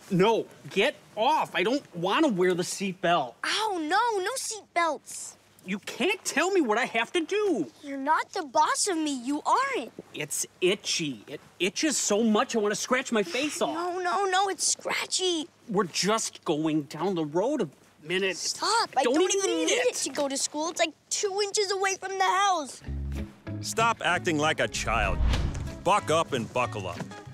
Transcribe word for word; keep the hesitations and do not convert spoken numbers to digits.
No, get off. I don't want to wear the seatbelt. Ow, no, no seatbelts. You can't tell me what I have to do. You're not the boss of me. You aren't. It's itchy. It itches so much I want to scratch my face off. No, no, no, it's scratchy. We're just going down the road a minute. Stop. I I don't, don't even even need need it. it to go to school. It's like two inches away from the house. Stop acting like a child. Buck up and buckle up.